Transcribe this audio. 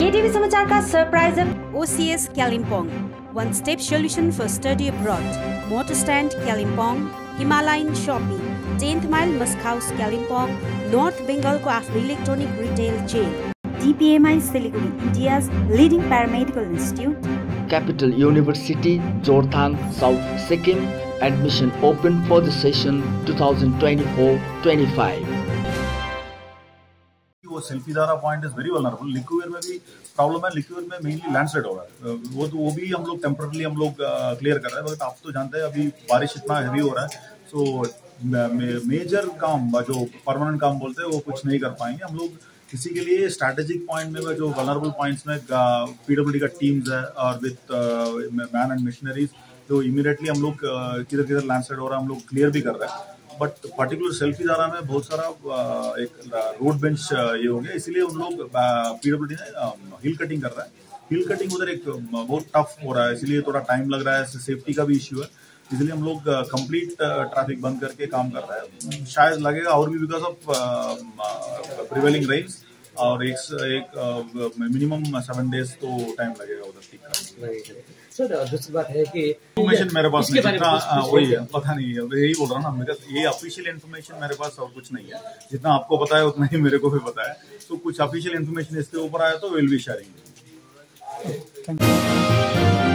केटीभी समाचार का surprise OCS Kalimpong, one step solution for study abroad. Motor stand Kalimpong, Himalayan Shopping, 10th mile Musk House Kalimpong, North Bengal को आफ्नो electronic retail chain. DPMI Siliguri, India's leading paramedical institute. Capital University, Jorthang, South Sikkim. Admission open for the session 2024-25. वो सेल्फीदारा point is very vulnerable. लिक्वियर में भी problem है. लिक्वियर में mainly landslide हो रहा है. वो भी हम लोग टेम्पररी क्लियर कर रहे हैं. बट आप तो जानते हैं अभी बारिश इतना हैवी हो रहा है, सो मेजर काम जो परमानेंट काम बोलते हैं वो कुछ नहीं कर पाएंगे हम लोग. इसी के लिए स्ट्रैटेजिक पॉइंट में जो वल्नरेबल पॉइंट्स में PWD का टीम्स है और विथ मैन एंड मशीनरीज, तो इमीडिएटली हम लोग किधर लैंडस्लाइड हो रहा है हम लोग क्लियर भी कर रहे हैं. बट पर्टिकुलर सेल्फीदारा में बहुत सारा एक रोड बेंच ये हो गया, इसीलिए उन लोग PWD ने हिल कटिंग कर रहा है. हिल कटिंग उधर एक बहुत टफ हो रहा है, इसलिए थोड़ा टाइम लग रहा है. सेफ्टी का भी इश्यू है, इसलिए हम लोग कंप्लीट ट्रैफिक बंद करके काम कर रहे हैं. शायद लगेगा और भी बिकॉज ऑफ प्रिवेलिंग रेन्स, और एक मिनिमम 7 days तो टाइम लगेगा उधर ठीक करने. सर दूसरी बात है कि इन्फॉर्मेशन मेरे पास नहीं, जितना वही है पता नहीं है, यही बोल रहा हूँ ना. बिकॉज ये ऑफिशियल इन्फॉर्मेशन मेरे पास और कुछ नहीं है. जितना आपको पता है उतना ही मेरे को भी पता है. तो कुछ ऑफिशियल इन्फॉर्मेशन इसके ऊपर आया तो विल बी शेयरिंग.